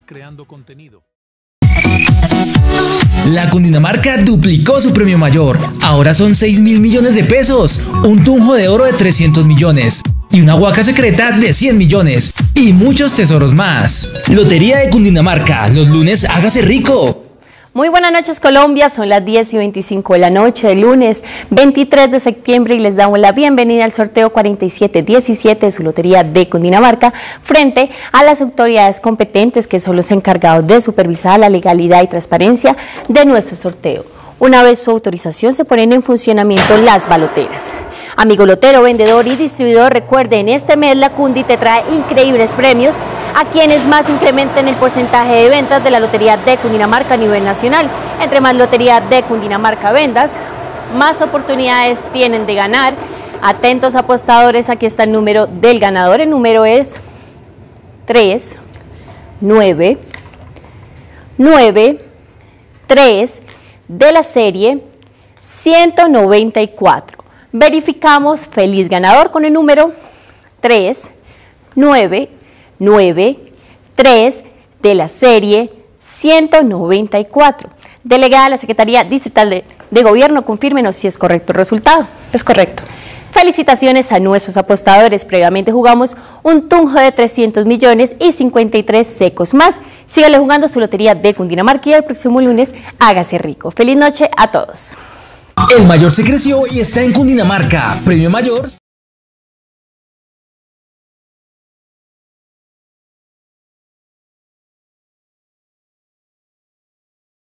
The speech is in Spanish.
creando contenido. La Cundinamarca duplicó su premio mayor. Ahora son 6.000 millones de pesos, un tunjo de oro de 300 millones y una huaca secreta de 100 millones y muchos tesoros más. Lotería de Cundinamarca, los lunes hágase rico. Muy buenas noches, Colombia, son las 10:25 de la noche del lunes 23 de septiembre y les damos la bienvenida al sorteo 4717 de su Lotería de Cundinamarca frente a las autoridades competentes que son los encargados de supervisar la legalidad y transparencia de nuestro sorteo. Una vez su autorización se ponen en funcionamiento las baloteras. Amigo lotero, vendedor y distribuidor, recuerden, este mes la Cundi te trae increíbles premios a quienes más incrementen el porcentaje de ventas de la Lotería de Cundinamarca a nivel nacional. Entre más Lotería de Cundinamarca vendas, más oportunidades tienen de ganar. Atentos apostadores, aquí está el número del ganador. El número es 3, 9, 9, 3 de la serie 194. Verificamos feliz ganador con el número 3, 9, 9, 3 de la serie 194. Delegada de la Secretaría Distrital de Gobierno, confírmenos si es correcto el resultado. Es correcto. Felicitaciones a nuestros apostadores. Previamente jugamos un tunjo de 300 millones y 53 secos más. Sígale jugando su Lotería de Cundinamarca y el próximo lunes hágase rico. Feliz noche a todos. El mayor se creció y está en Cundinamarca. Premio mayor.